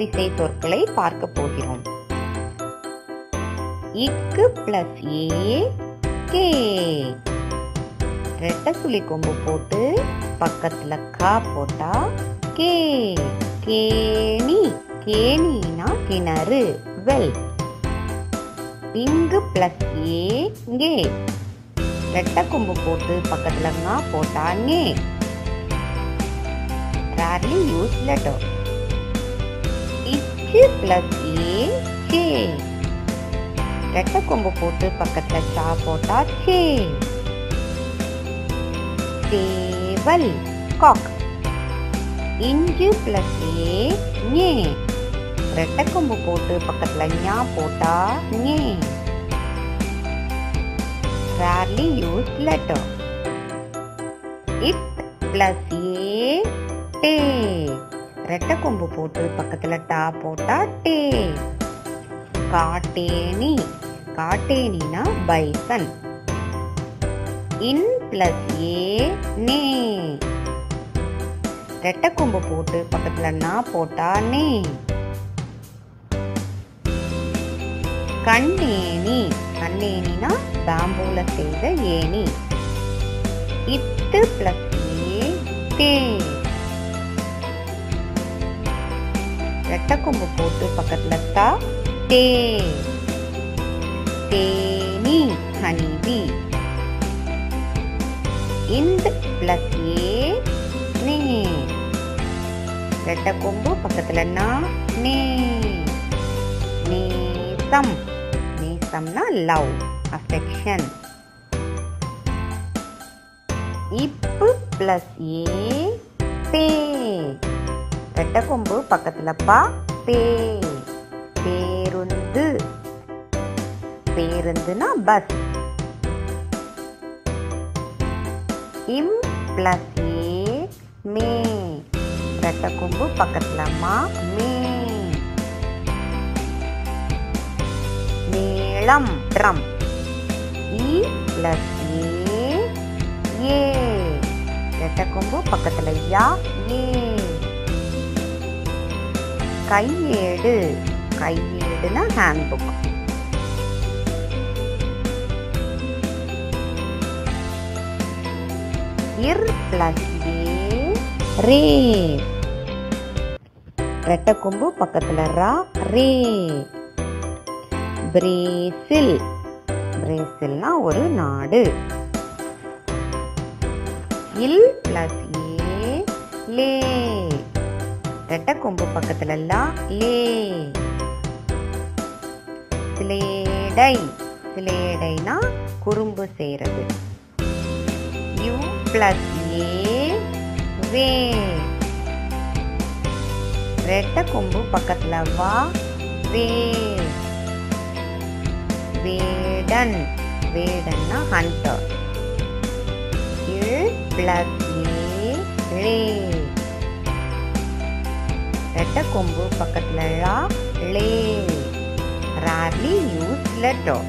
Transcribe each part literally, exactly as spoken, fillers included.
வரிசை சொற்களை பார்க்க போகிறோம். இக்கு பிளஸ் ஏ கே. ரெட்டை சுழி கொம்பு போட்டு பக்கத்துல கா போட்டா கே. கேணி. கேணினா கிணறு, வெல். இங்கு பிளஸ் ஏ கே. ரெட்டை கொம்பு போட்டு பக்கத்துல ஙா போட்டா ஞே. Rarely used letter. இச்சு பிளஸ் ஏ சே. ரெட்டை கொம்பு போட்டு பக்கத்துல சா போட்டா சே. சேவல், காக். Inch plus A ஞே. ரெட்டை கொம்பு போட்டு பக்கத்துல ஞா போட்டா ஞே. Rarely used letter. It plus ஏ டே. ரெட்டை கொம்பு போட்டு பக்கத்துல டா போட்டா டே. காட்டேனி. காட்டேனினா பைசன். இன் பிளஸ் ஏ நே. ரெட்டை கொம்பு போட்டு பக்கத்துல நா போட்டா நே. கண்ணேனி. கண்ணேனினா பேம்பூல செய்த ஏனி. இத்து பிளஸ் ஏ தே. ரெட்டை கொம்பு போட்டு பக்கத்துல தா தே. தேனி, ஹனிபி. இந்த் பிளஸ் ஏ நே. ரெட்டை கொம்பு பக்கத்துல நா நே. நேசம். நேசம்னா லவ், அஃபெக்ஷன். இப்பு பிளஸ் ஏ பே. ரெட்டை கொம்பு பக்கத்துல பா பே. பேருந்து. பேருந்துனா பஸ். இம் பிளஸ் ஏ மே. ரெட்டை கொம்பு பக்கத்துல மா மே. மேளம், ட்ரம். இ பிளஸ் ஏ ஏ. ரெட்டை கொம்பு பக்கத்துல யா ஏ. கையேடு. கையேடுனா ஹேண்ட் புக். இர் பிளஸ் ஏ ரே. ரெட்டை கொம்பு பக்கத்துல ரா ரே. பிரேசில். பிரேசில்னா ஒரு நாடு. இல் பிளஸ் ஏ லே. ரெட்டை கொம்பு பக்கத்துல லா லே. சிலேடை. சிலேடைனா குறும்பு செய்யறது. யூ பிளஸ் ஏ வே. ரெட்டை கொம்பு பக்கத்துல வா வே. வேடன். வேடன்னா ஹண்டர். இல் பிளஸ் ஏ லே. ரெட்டை கொம்பு பக்கத்துல லா லே. Rarely used letter.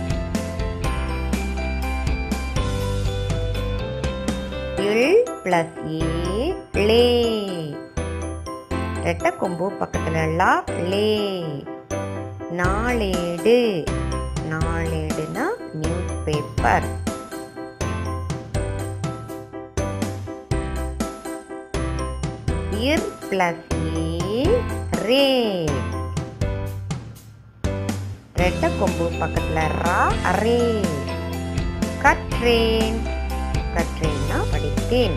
இல் பிளஸ் ஏ லே. ரெட்டை கொம்பு பக்கத்துல லா லே. நாளேடு. நாளேடுனா நியூஸ் பேப்பர். இர் பிளஸ் ஏ ரே. ரெட்டை கொம்பு பக்கத்துல ரா ரே. கற்றேன். கற்றேன்னா படித்தேன்.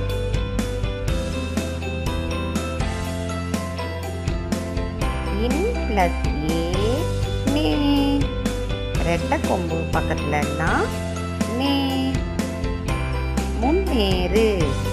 இன் பிளஸ் ஏ நே. ரெட்டை கொம்பு பக்கத்துல நா நே. முன்னேறு.